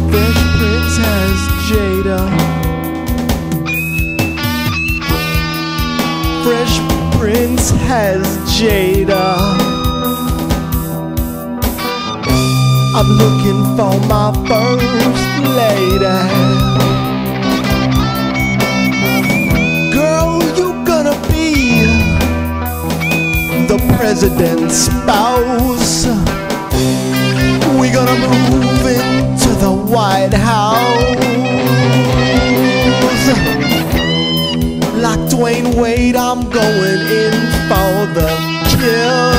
Fresh Prince has Jada. Fresh Prince has Jada. I'm looking for my first lady. Girl, you gonna be the president's spouse. We gonna move into the White House. Like Dwayne Wade, I'm going in for the kill.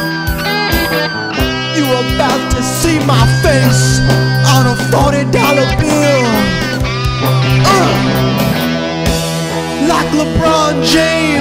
You about to see my face on a $40 bill. Like LeBron James,